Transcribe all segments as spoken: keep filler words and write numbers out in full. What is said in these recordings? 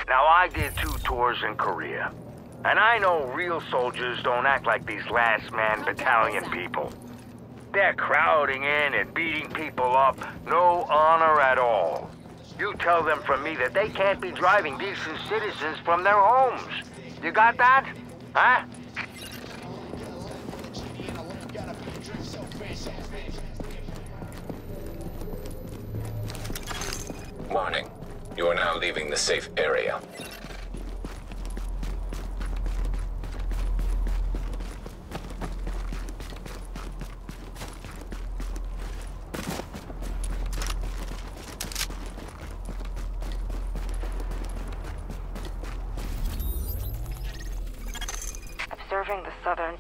Now, I did two tours in Korea, and I know real soldiers don't act like these last-man battalion people. They're crowding in and beating people up, no honor at all. You tell them from me that they can't be driving decent citizens from their homes. You got that? Huh? Warning. You are now leaving the safe area. Observing the southern...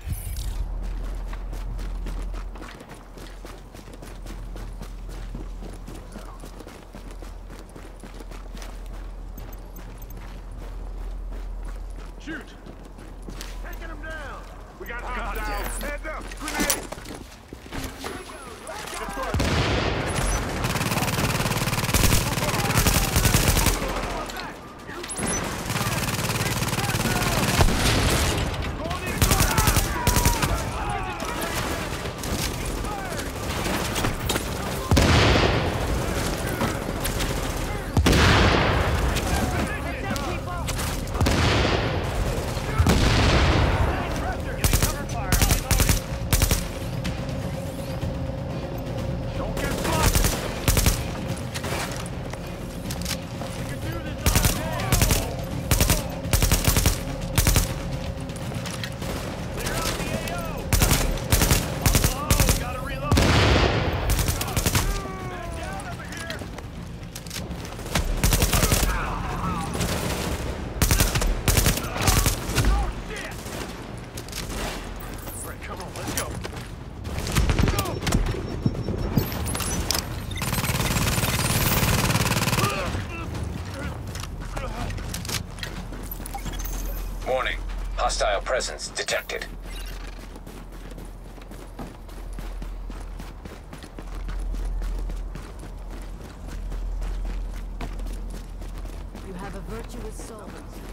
Shoot! Taking him down! We got hostiles! Heads up! Grenade! Warning. Hostile presence detected. You have a virtuous soul.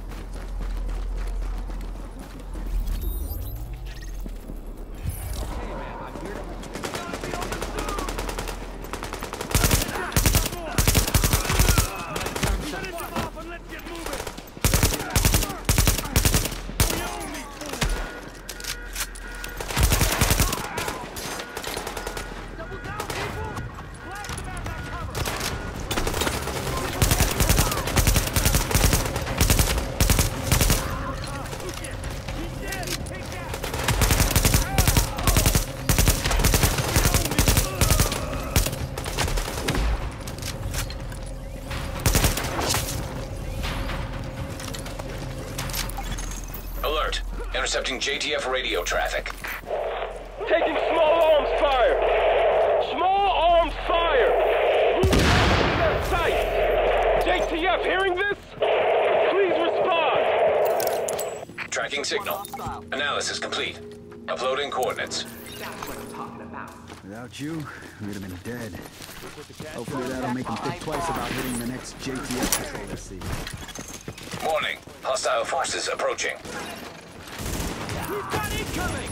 Alert. Intercepting J T F radio traffic. Taking small arms fire! Small arms fire! Moving to their sights! J T F hearing this? Please respond! Tracking signal. Analysis complete. Uploading coordinates. Without you, we'd have been dead. Hopefully that'll make them think twice about hitting the next J T F patrol they see. Warning. Hostile forces approaching. We've got incoming!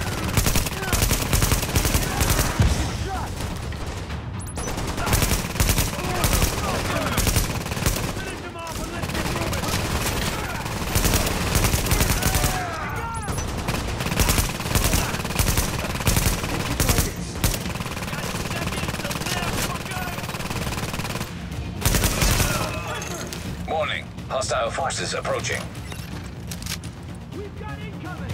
Finish him off and let's get moving! Warning. Hostile forces approaching. We've got incoming!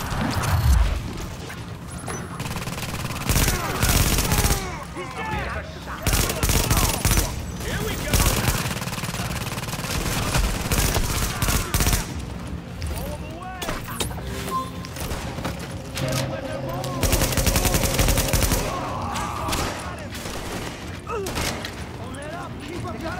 Here we go! All the way! Don't let them move! Hold that up! Keep up that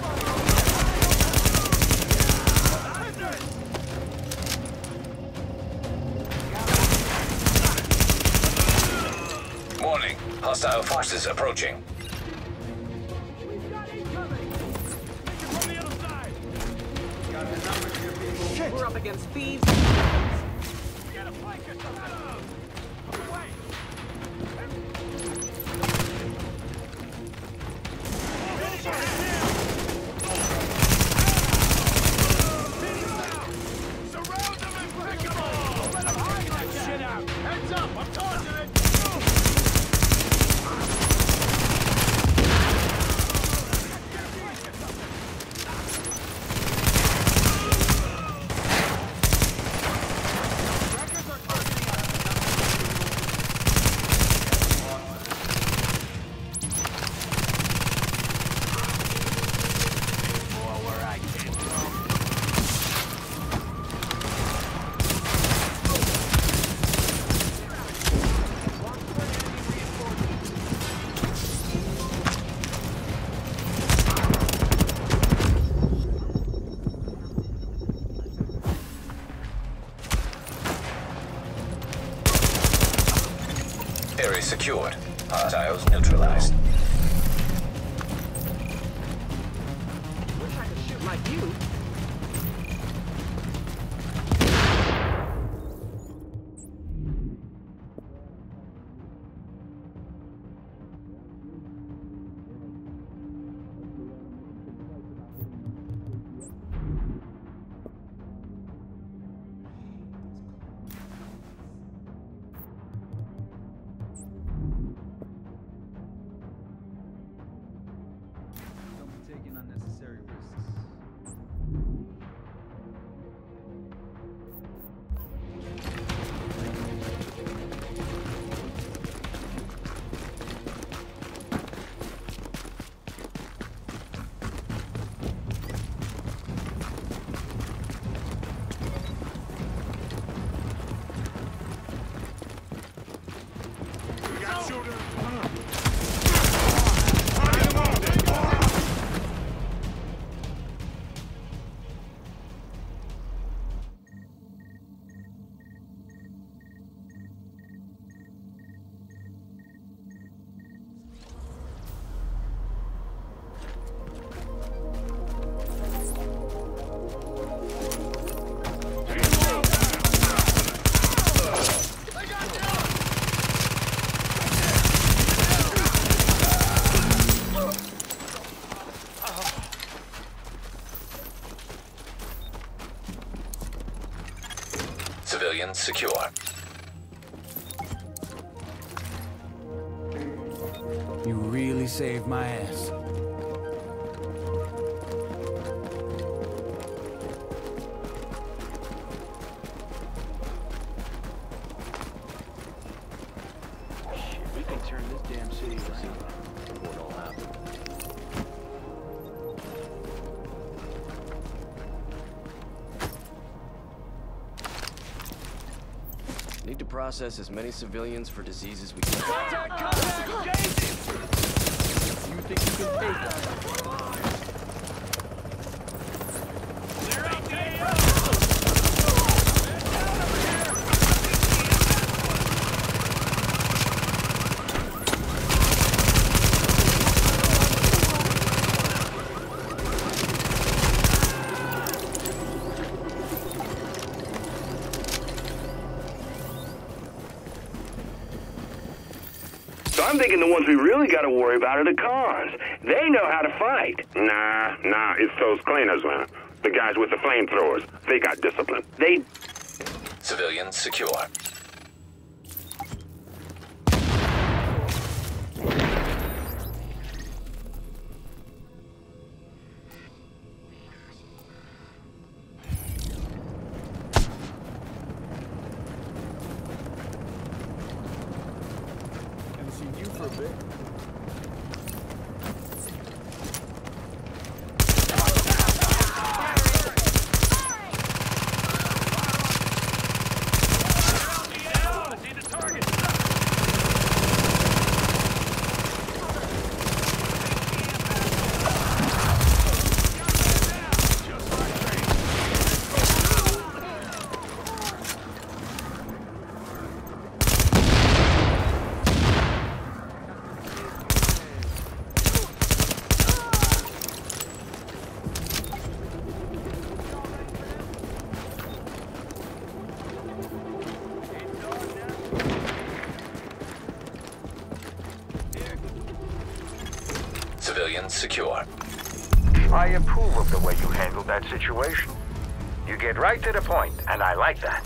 Warning. Hostile forces approaching. We've got incoming! Take it from the other side! Got the number. We're up against thieves. Area secured. Hostiles neutralized. Wish I could shoot like you. Taking unnecessary risks. We got shooters. Civilians secure. You really saved my ass. We can turn this damn city around. What all happened? Need to process as many civilians for disease as we can. Contact! Contact! Engaging! You think you can take that? Clear out there! So I'm thinking the ones we really got to worry about are the cons. They know how to fight. Nah, nah, it's those cleaners, man. The guys with the flamethrowers. They got discipline. They... Civilians secure. Haven't seen you for a bit. Civilians secure. I approve of the way you handled that situation. You get right to the point, and I like that.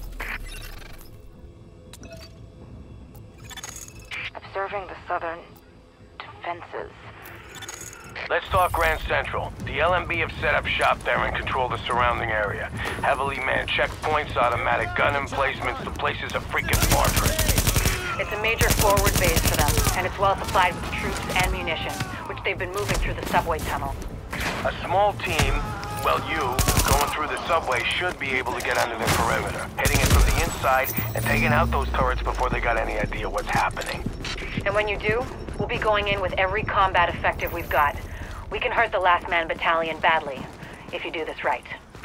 Observing the southern defenses. Let's talk Grand Central. The L M B have set up shop there and control the surrounding area. Heavily manned checkpoints, automatic gun emplacements. The place is a freaking fortress. It's a major forward base for them, and it's well supplied with troops and munitions, which they've been moving through the subway tunnel. A small team, well you, going through the subway should be able to get under the perimeter, hitting it from the inside and taking out those turrets before they got any idea what's happening. And when you do, we'll be going in with every combat effective we've got. We can hurt the Last Man Battalion badly, if you do this right.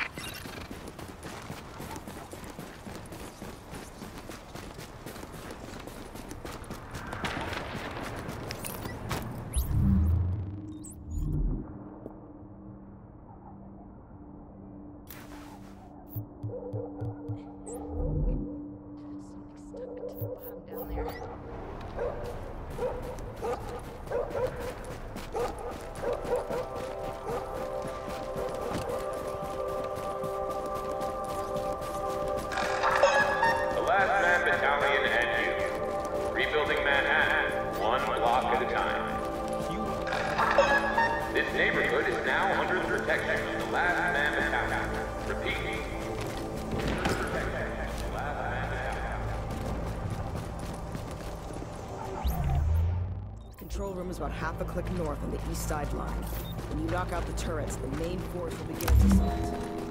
Control room is about half a click north on the east side line. When you knock out the turrets, the main force will begin its assault.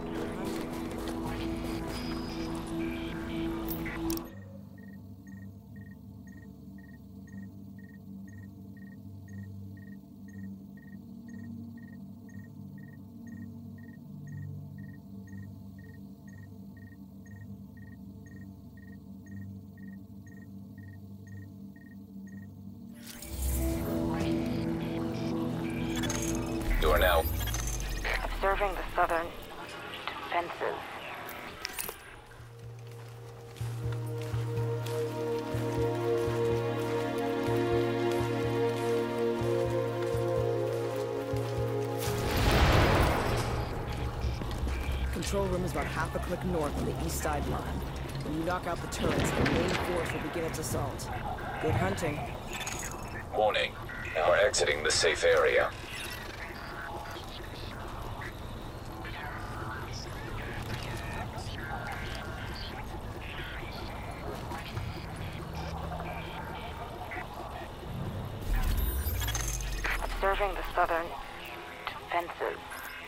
You are now Observing the southern defenses. Control room is about half a click north on the east side line. When you knock out the turrets, the main force will begin its assault. Good hunting. warning. We're exiting the safe area. Observing the southern defenses.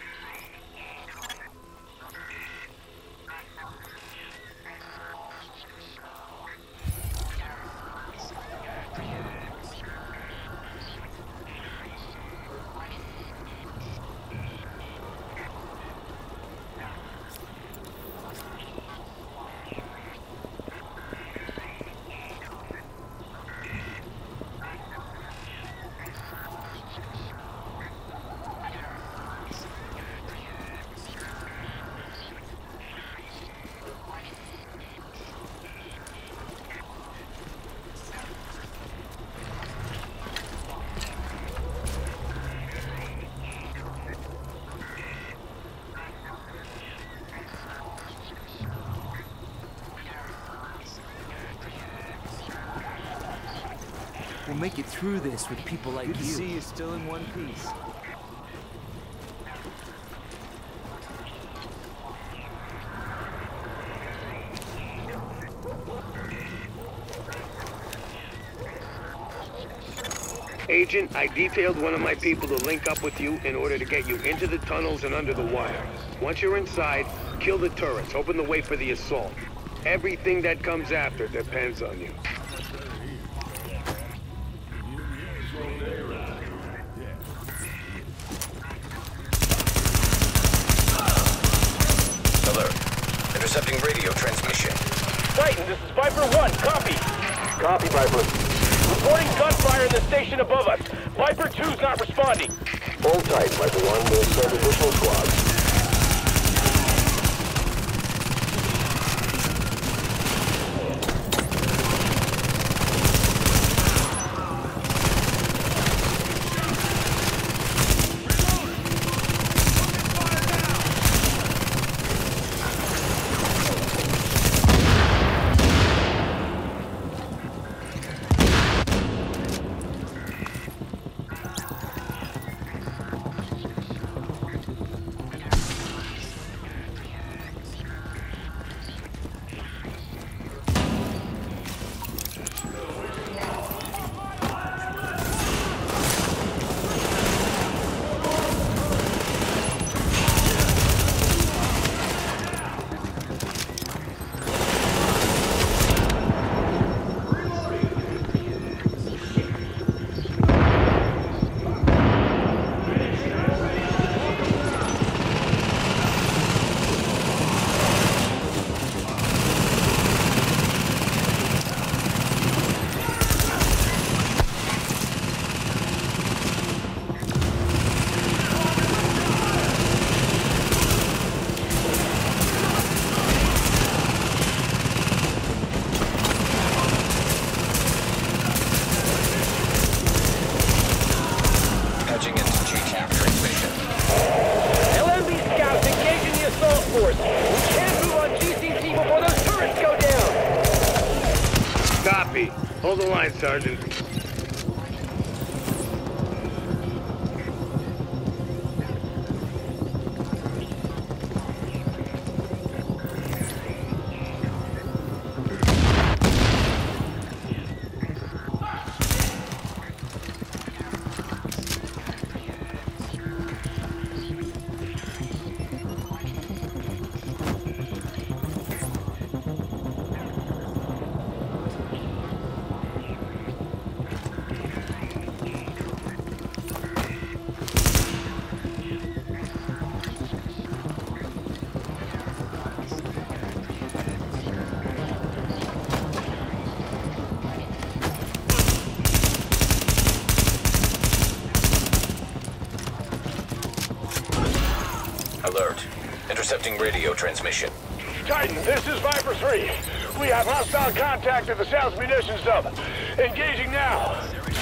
We'll make it through this with people like you. Good to see you still in one piece. Agent, I detailed one of my people to link up with you in order to get you into the tunnels and under the wire. Once you're inside, kill the turrets, open the way for the assault. Everything that comes after depends on you. Alert. Intercepting radio transmission. Titan, this is Viper one. Copy. Copy, Viper. Reporting gunfire in the station above us. Viper two's not responding. Hold tight, Viper one. We'll send additional squads. Hold the line, Sergeant. Alert. Intercepting radio transmission. Titan, this is Viper three. We have hostile contact at the South Munitions Hub. Engaging now.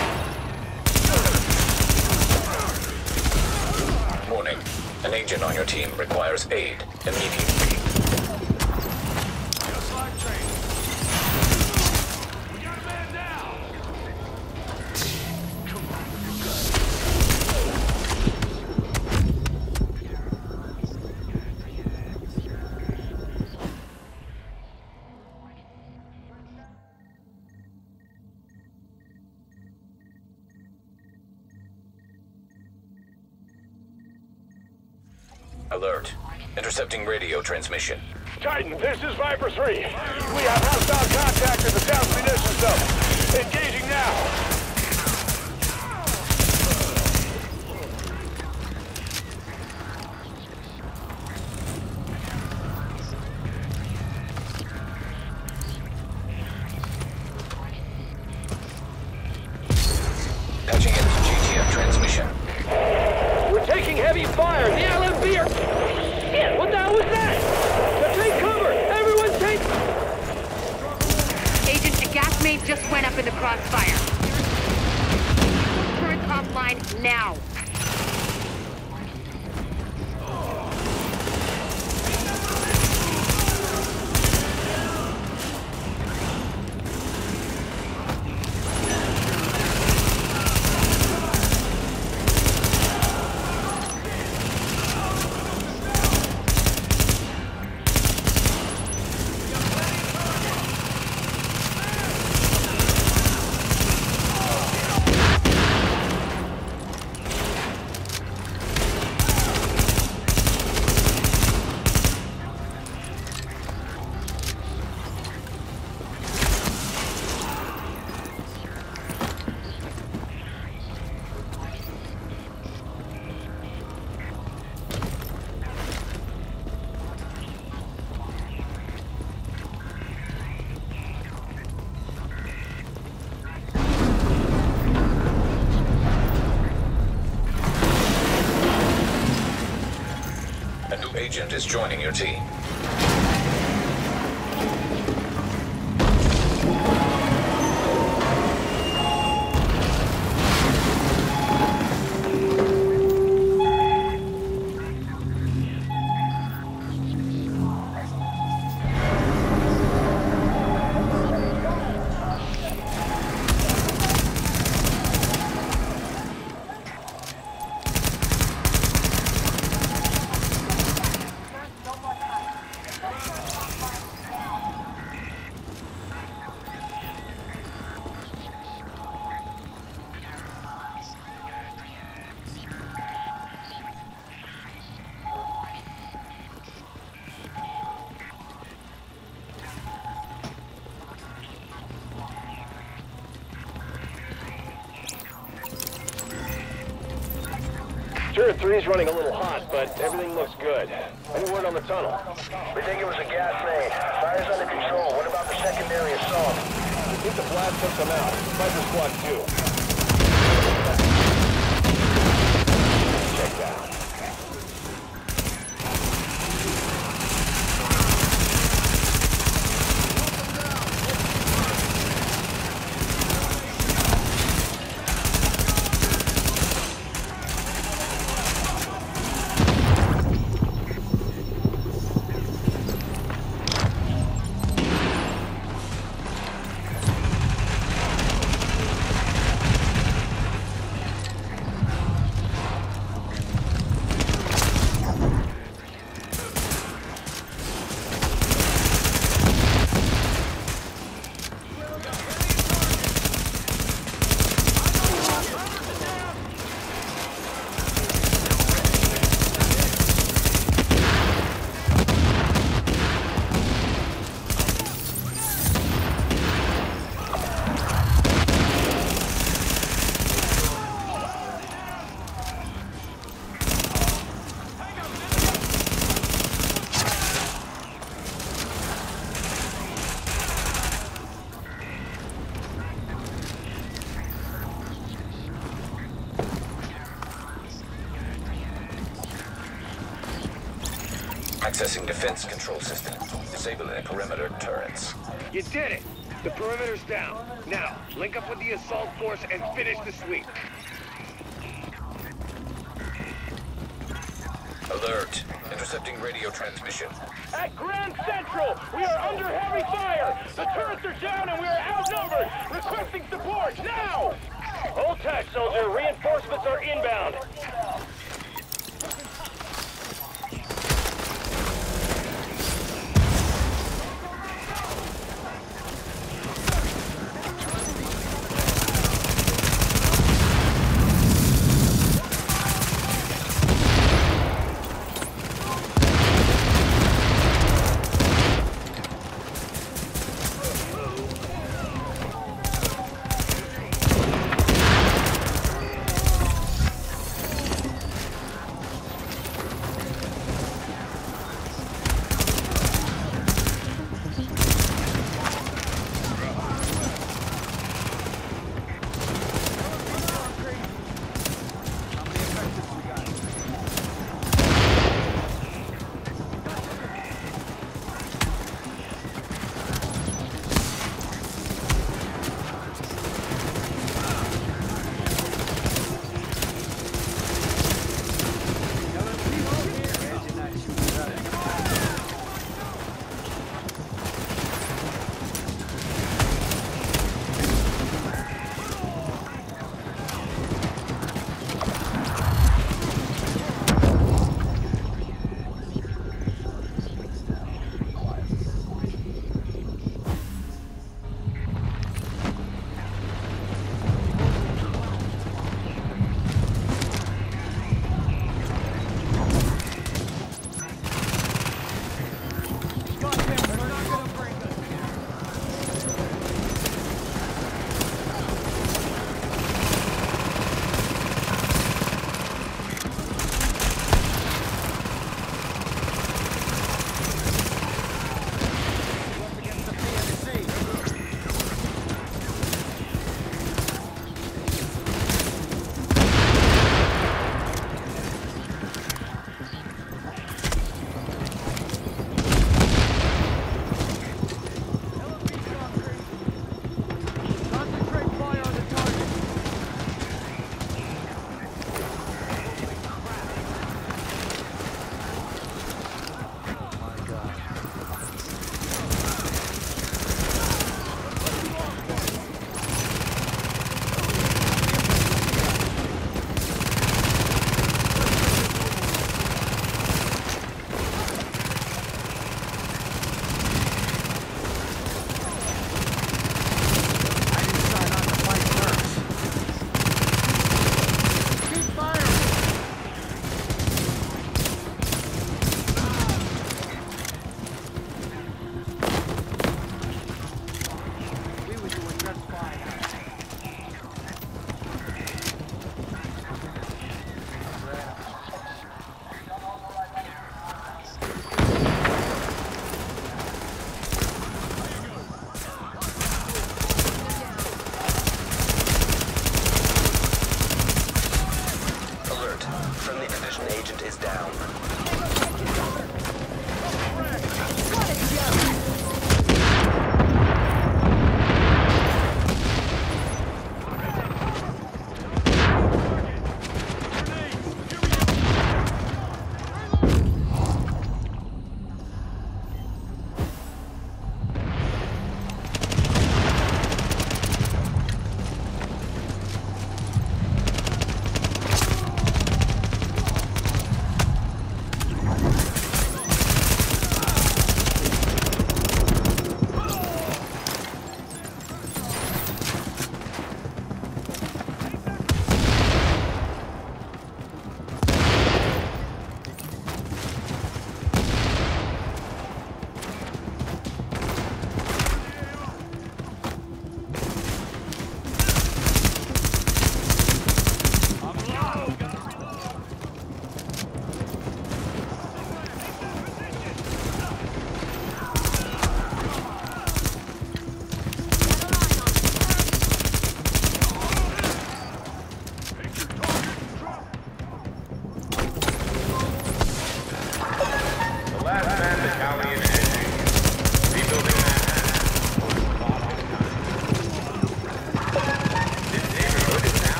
Warning. An agent on your team requires aid immediately. Alert. Intercepting radio transmission. Titan, this is Viper three. We have hostile contact at the South Munitions Hub. Engaging now. Patching into G T F transmission. We're taking heavy fire. The L M B are... Shit, what the hell was that? Now take cover. Everyone take... Agent, a gas main just went up in the crossfire. Turret offline now. A new agent is joining your team. Turret three's running a little hot, but everything looks good. Any word on the tunnel? We think it was a gas main. Fire's under control. What about the secondary assault? We think the blast took them out. Viper squad two. Check that. Accessing defense control system. Disabling perimeter turrets. You did it! The perimeter's down. Now, link up with the assault force and finish the sweep. Alert. Intercepting radio transmission. At Grand Central, we are under heavy fire! The turrets are down and we are outnumbered! Requesting support, now! Hold tight, soldier. Reinforcements are inbound.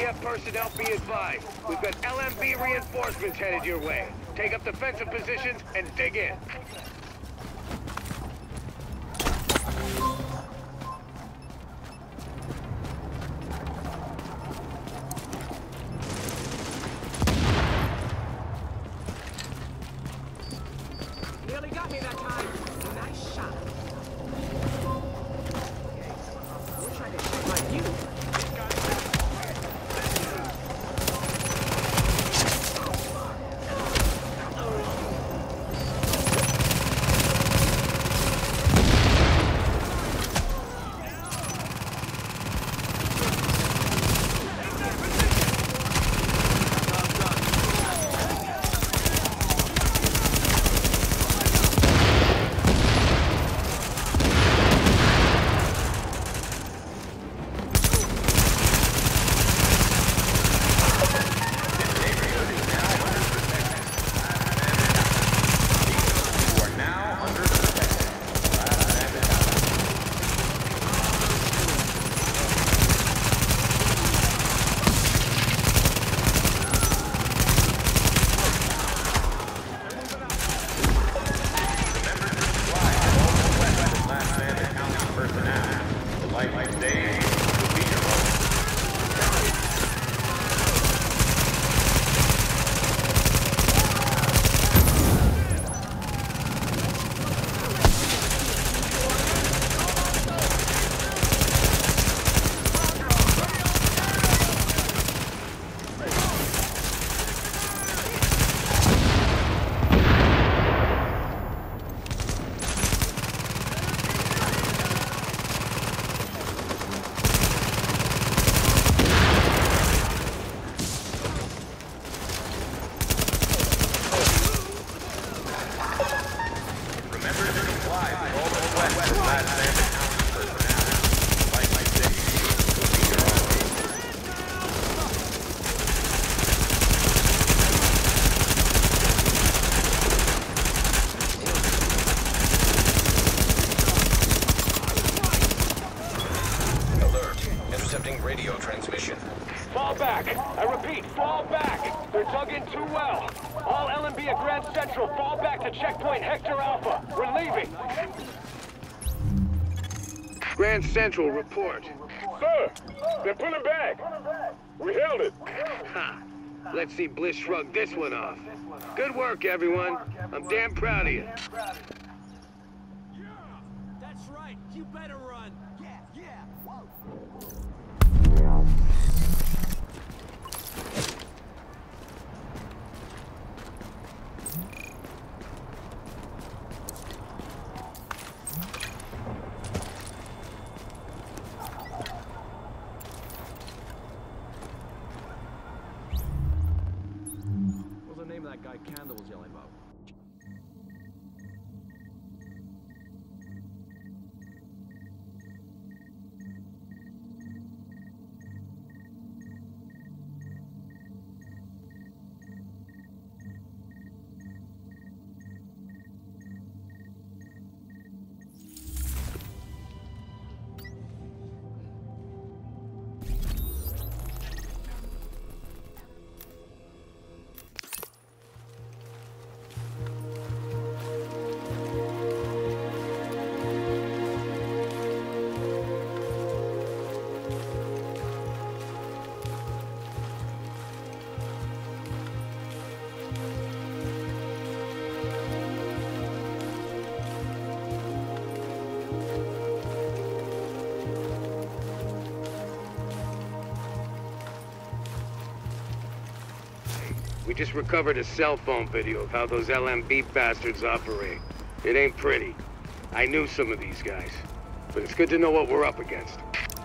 F personnel, be advised. We've got L M B reinforcements headed your way. Take up defensive positions and dig in. Nearly got me that time. Nice shot. We're trying to shoot like you. Radio transmission. Fall back! I repeat, fall back! They're dug in too well. All L M B at Grand Central, fall back to checkpoint Hector Alpha. We're leaving. Grand Central, report. Sir, they're pulling back. We held it. Ha! Let's see Bliss shrug this one off. Good work, everyone. I'm damn proud of you. That's right. You better run. Yeah, yeah. What's the name of that guy Candle was yelling about? We just recovered a cell phone video of how those L M B bastards operate. It ain't pretty. I knew some of these guys, but it's good to know what we're up against.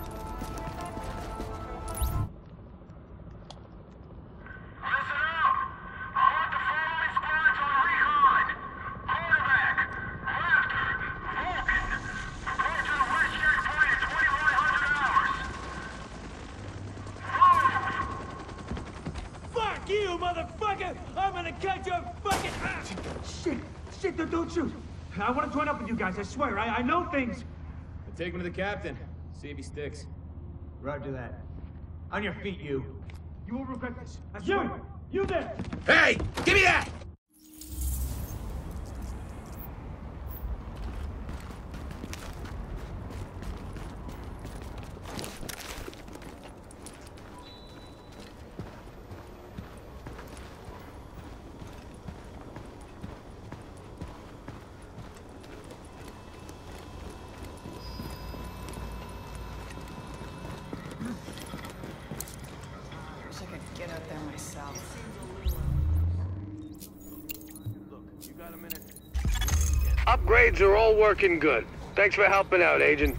You motherfucker! I'm gonna cut your fucking ass! Shit! Shit, don't, don't shoot! I want to join up with you guys, I swear. I, I know things. Take him to the captain. See if he sticks. Roger that. On your feet, you. You will regret this. I swear. You, you there! Hey! Give me that! Get out there myself. Upgrades are all working good. Thanks for helping out, Agent.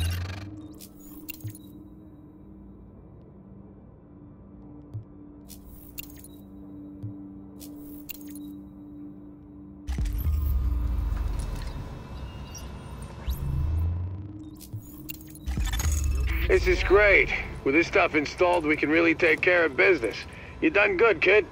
This is great. With this stuff installed, we can really take care of business. You done good, kid.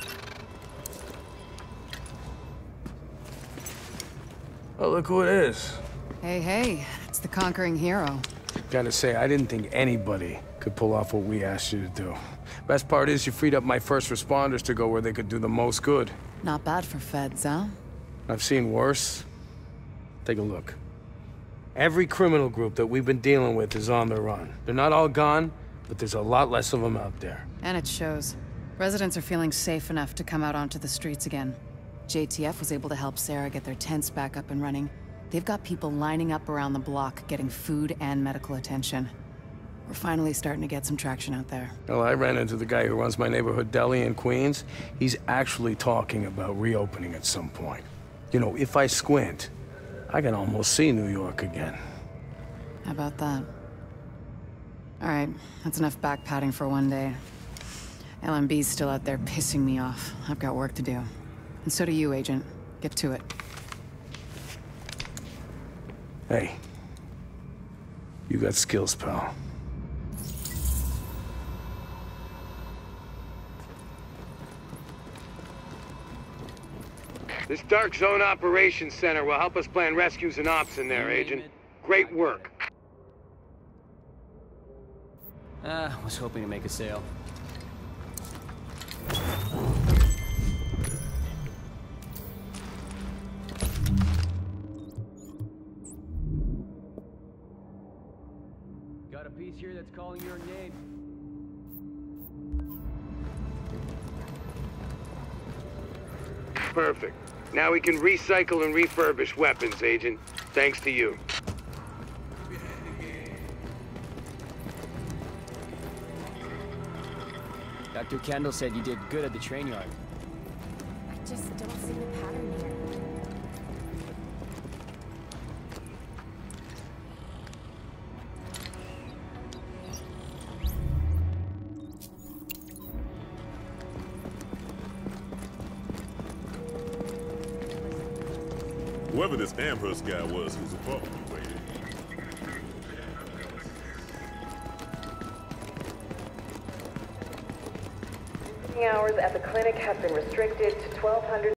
Oh, look who it is. Hey, hey, it's the conquering hero. Gotta say, I didn't think anybody could pull off what we asked you to do. Best part is you freed up my first responders to go where they could do the most good. Not bad for feds, huh? I've seen worse. Take a look. Every criminal group that we've been dealing with is on the run. They're not all gone, but there's a lot less of them out there. And it shows. Residents are feeling safe enough to come out onto the streets again. J T F was able to help Sarah get their tents back up and running. They've got people lining up around the block, getting food and medical attention. We're finally starting to get some traction out there. Well, I ran into the guy who runs my neighborhood deli in Queens. He's actually talking about reopening at some point. You know, if I squint, I can almost see New York again. How about that? All right, that's enough back-patting for one day. L M B's still out there pissing me off. I've got work to do. And so do you, Agent. Get to it. Hey. You got skills, pal. This Dark Zone Operations Center will help us plan rescues and ops in there, Agent. Great work. Ah, was hoping to make a sale. Got a piece here that's calling your name. Perfect. Now we can recycle and refurbish weapons, Agent. Thanks to you. Doctor Kendall said you did good at the train yard. I just don't see the pattern here. Whoever this Amherst guy was whose apartment we waited. Hours at the clinic have been restricted to twelve hundred.